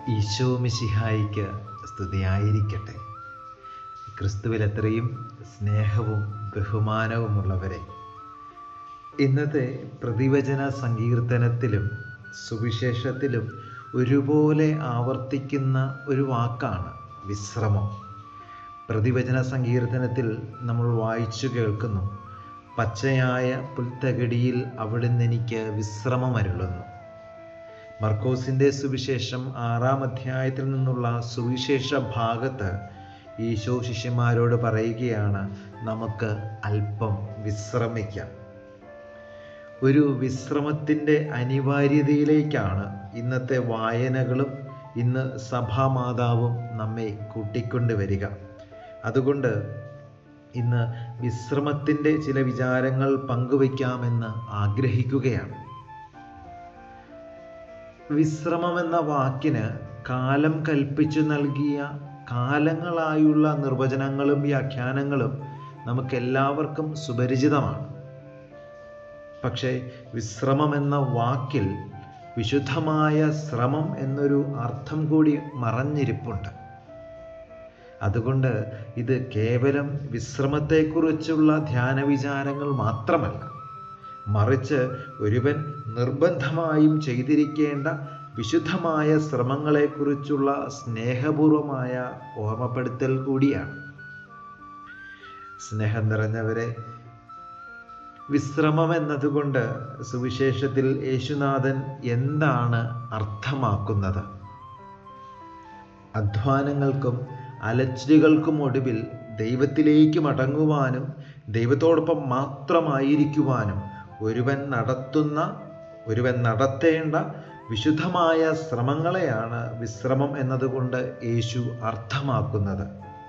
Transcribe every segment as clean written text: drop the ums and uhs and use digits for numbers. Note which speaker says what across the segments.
Speaker 1: ഈശോ മിശിഹായിക്ക് സ്തുതിയായിരിക്കട്ടെ. ക്രിസ്തുവിൽ എത്രയും സ്നേഹവും ബഹുമാനവുമുള്ളവരെ, ഇന്നത്തെ പ്രതിവചന സങ്കീർത്തനത്തിലും സുവിശേഷത്തിലും ഒരുപോലെ ആവർത്തിക്കുന്ന ഒരു വാക്കാണ് വിശ്രമം. പ്രതിവചന സങ്കീർത്തനത്തിൽ നമ്മൾ വായിച്ചു കേൾക്കുന്നു, പച്ചയായ പുൽത്തകിടിയിൽ അവിടുന്ന് എനിക്ക് വിശ്രമമരുളുന്നു. മർക്കോസിൻ്റെ സുവിശേഷം 6-ാം അധ്യായത്തിൽ നിന്നുള്ള സുവിശേഷ ഭാഗത്ത് ഈശോ ശിഷ്യന്മാരോട് പറയുകയാണ്, നമുക്ക് അല്പം വിശ്രമിക്കാം. ഒരു വിശ്രമത്തിൻ്റെ അനിവാര്യതയിലേക്കാണ് ഇന്നത്തെ വായനകളും ഇന്ന് സഭാമാതാവും നമ്മെ കൂട്ടിക്കൊണ്ടുവരിക. അതുകൊണ്ട് ഇന്ന് വിശ്രമത്തിൻ്റെ ചില വിചാരങ്ങൾ പങ്കുവയ്ക്കാമെന്ന് ആഗ്രഹിക്കുകയാണ്. വിശ്രമം എന്ന വാക്കിന് കാലം കൽപ്പിച്ചു നൽകിയ കാലങ്ങളായുള്ള നിർവചനങ്ങളും വ്യാഖ്യാനങ്ങളും നമുക്കെല്ലാവർക്കും സുപരിചിതമാണ്. പക്ഷേ വിശ്രമം എന്ന വാക്കിൽ വിശുദ്ധമായ ശ്രമം എന്നൊരു അർത്ഥം കൂടി മറഞ്ഞിരിപ്പുണ്ട്. അതുകൊണ്ട് ഇത് കേവലം വിശ്രമത്തെക്കുറിച്ചുള്ള ധ്യാനവിചാരങ്ങൾ മാത്രമല്ല, മറിച്ച് ഒരുവൻ നിർബന്ധമായും ചെയ്തിരിക്കേണ്ട വിശുദ്ധമായ ശ്രമങ്ങളെക്കുറിച്ചുള്ള സ്നേഹപൂർവമായ ഓർമ്മപ്പെടുത്തൽ കൂടിയാണ്. സ്നേഹം നിറഞ്ഞവരെ, വിശ്രമം എന്നതുകൊണ്ട് സുവിശേഷത്തിൽ യേശുനാഥൻ എന്താണ് അർത്ഥമാക്കുന്നത്? അധ്വാനങ്ങൾക്കും അലച്ചിലുകൾക്കും ഒടുവിൽ ദൈവത്തിലേക്ക് മടങ്ങുവാനും ദൈവത്തോടൊപ്പം മാത്രമായിരിക്കുവാനും ഒരുവൻ നടത്തേണ്ട വിശുദ്ധമായ ശ്രമങ്ങളെയാണ് വിശ്രമം എന്നതുകൊണ്ട് യേശു അർത്ഥമാക്കുന്നത്.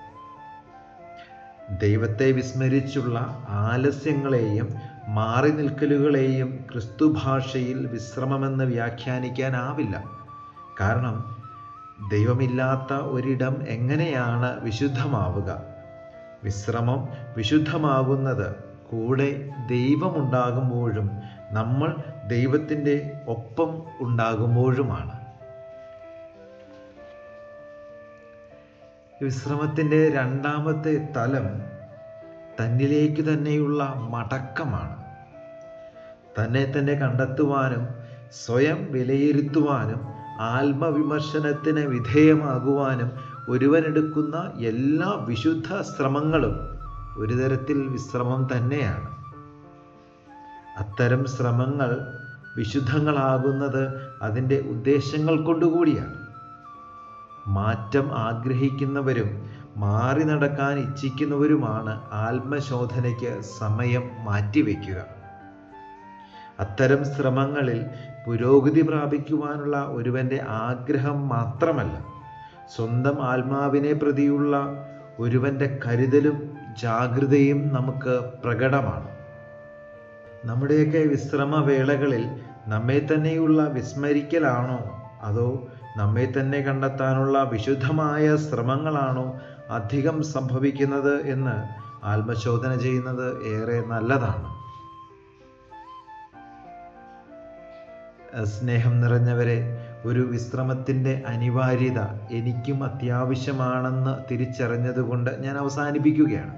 Speaker 1: ദൈവത്തെ വിസ്മരിച്ചുള്ള ആലസ്യങ്ങളെയും മാറി നിൽക്കലുകളെയും ക്രിസ്തു ഭാഷയിൽ വിശ്രമമെന്ന് വ്യാഖ്യാനിക്കാനാവില്ല. കാരണം ദൈവമില്ലാത്ത ഒരിടം എങ്ങനെയാണ് വിശുദ്ധമാവുക? വിശ്രമം വിശുദ്ധമാകുന്നത് കൂടെ ദൈവമുണ്ടാകുമ്പോഴും നമ്മൾ ദൈവത്തിൻ്റെ ഒപ്പം ഉണ്ടാകുമ്പോഴുമാണ്. വിശ്രമത്തിൻ്റെ രണ്ടാമത്തെ തലം തന്നിലേക്ക് തന്നെയുള്ള മടക്കമാണ്. തന്നെ തന്നെ കണ്ടെത്തുവാനും സ്വയം വിലയിരുത്തുവാനും ആത്മവിമർശനത്തിന് വിധേയമാകുവാനും ഒരുവനെടുക്കുന്ന എല്ലാ വിശുദ്ധ ശ്രമങ്ങളും ഒരു തരത്തിൽ വിശ്രമം തന്നെയാണ്. അത്തരം ശ്രമങ്ങൾ വിശുദ്ധങ്ങളാകുന്നത് അതിൻ്റെ ഉദ്ദേശങ്ങൾ കൊണ്ടുകൂടിയാണ്. മാറ്റം ആഗ്രഹിക്കുന്നവരും മാറി നടക്കാൻ ഇച്ഛിക്കുന്നവരുമാണ് ആത്മശോധനയ്ക്ക് സമയം മാറ്റിവെക്കുക. അത്തരം ശ്രമങ്ങളിൽ പുരോഗതി പ്രാപിക്കുവാനുള്ള ഒരുവൻ്റെ ആഗ്രഹം മാത്രമല്ല, സ്വന്തം ആത്മാവിനെ പ്രതിയുള്ള ഒരുവൻ്റെ കരുതലും ജാഗ്രതയും നമുക്ക് പ്രകടമാണ്. നമ്മുടെയൊക്കെ വിശ്രമവേളകളിൽ നമ്മെ തന്നെയുള്ള വിസ്മരിക്കലാണോ, അതോ നമ്മെ തന്നെ കണ്ടെത്താനുള്ള വിശുദ്ധമായ ശ്രമങ്ങളാണോ അധികം സംഭവിക്കുന്നത് എന്ന് ആത്മശോധന ചെയ്യുന്നത് ഏറെ നല്ലതാണ്. സ്നേഹം നിറഞ്ഞവരെ, ഒരു വിശ്രമത്തിൻ്റെ അനിവാര്യത എനിക്കും അത്യാവശ്യമാണെന്ന് തിരിച്ചറിഞ്ഞതുകൊണ്ട് ഞാൻ അവസാനിപ്പിക്കുകയാണ്.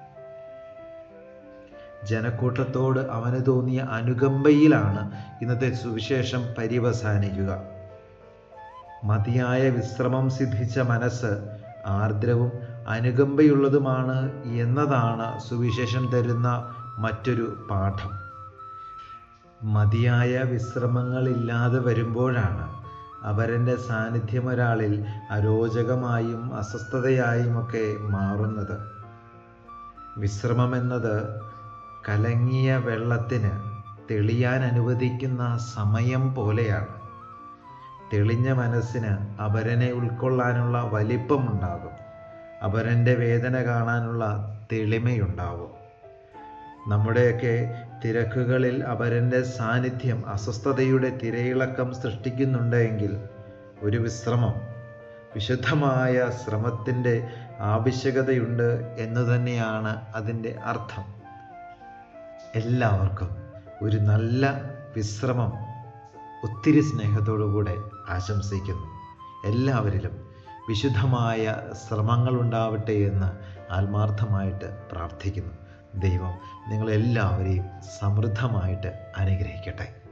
Speaker 1: ജനക്കൂട്ടത്തോട് അവന് തോന്നിയ അനുകമ്പയിലാണ് ഇന്നത്തെ സുവിശേഷം പര്യവസാനിക്കുക. മതിയായ വിശ്രമം സിദ്ധിച്ച മനസ്സ് ആർദ്രവും അനുകമ്പയുള്ളതുമാണ് എന്നതാണ് സുവിശേഷം തരുന്ന മറ്റൊരു പാഠം. മതിയായ വിശ്രമങ്ങളില്ലാതെ വരുമ്പോഴാണ് അവരൻ്റെ സാന്നിധ്യം ഒരാളിൽ അരോചകമായും അസ്വസ്ഥതയായുമൊക്കെ മാറുന്നത്. വിശ്രമം എന്നത് കലങ്ങിയ വെള്ളത്തിന് തെളിയാൻ അനുവദിക്കുന്ന സമയം പോലെയാണ്. തെളിഞ്ഞ മനസ്സിന് അപരനെ ഉൾക്കൊള്ളാനുള്ള വലിപ്പമുണ്ടാകും, അപരൻ്റെ വേദന കാണാനുള്ള തെളിമയുണ്ടാവും. നമ്മുടെയൊക്കെ തിരക്കുകളിൽ അപരൻ്റെ സാന്നിധ്യം അസ്വസ്ഥതയുടെ തിരയിളക്കം സൃഷ്ടിക്കുന്നുണ്ടെങ്കിൽ ഒരു വിശ്രമം, വിശുദ്ധമായ ശ്രമത്തിൻ്റെ ആവശ്യകതയുണ്ട് എന്ന് തന്നെയാണ് അതിൻ്റെ അർത്ഥം. എല്ലാവർക്കും ഒരു നല്ല വിശ്രമം ഒത്തിരി സ്നേഹത്തോടു കൂടെ ആശംസിക്കുന്നു. എല്ലാവരിലും വിശുദ്ധമായ ശ്രമങ്ങളുണ്ടാവട്ടെ എന്ന് ആത്മാർത്ഥമായിട്ട് പ്രാർത്ഥിക്കുന്നു. ദൈവം നിങ്ങളെല്ലാവരെയും സമൃദ്ധമായിട്ട് അനുഗ്രഹിക്കട്ടെ.